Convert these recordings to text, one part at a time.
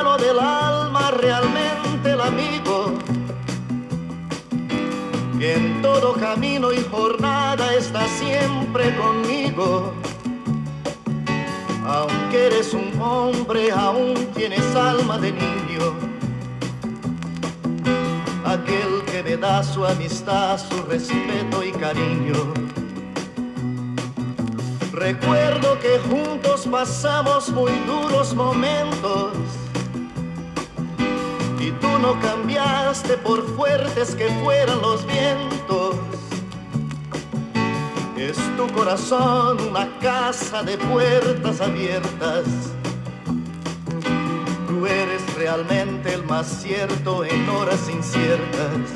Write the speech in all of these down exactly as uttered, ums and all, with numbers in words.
hermano del alma, realmente el amigo, que en todo camino y jornada está siempre conmigo. Aunque eres un hombre, aún tienes alma de niño, aquel que me da su amistad, su respeto y cariño. Recuerdo que juntos pasamos muy duros momentos y tú no cambiaste por fuertes que fueran los vientos. Es tu corazón una casa de puertas abiertas. Tú eres realmente el más cierto en horas inciertas.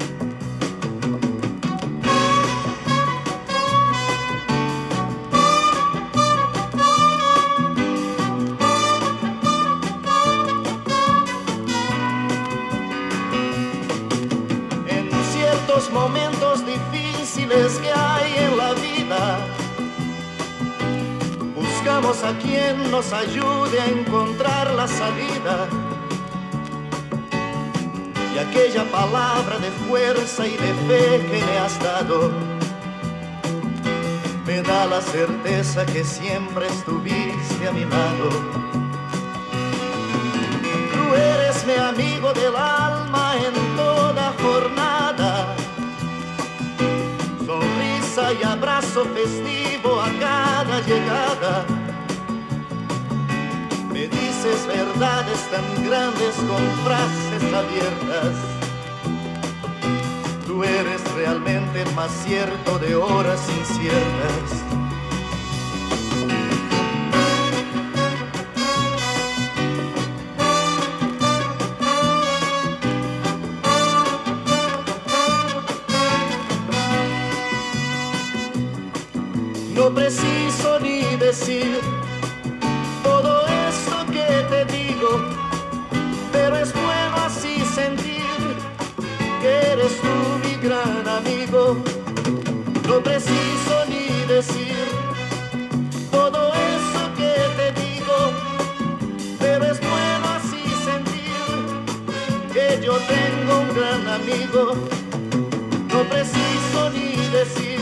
En ciertos momentos difíciles que hay en la vida, buscamos a quien nos ayude a encontrar la salida. Y aquella palabra de fuerza y de fe que me has dado me da la certeza que siempre estuviste a mi lado. Tú eres mi amigo del alma en toda jornada, sonrisa y abrazo festivo a cada llegada. Me dices verdades tan grandes con frases abiertas. Tú eres realmente el más cierto de horas inciertas. No preciso ni decir todo esto que te digo, pero es bueno así sentir que eres tú mi gran amigo. No preciso ni decir todo eso que te digo, pero es bueno así sentir que yo tengo un gran amigo. No preciso ni decir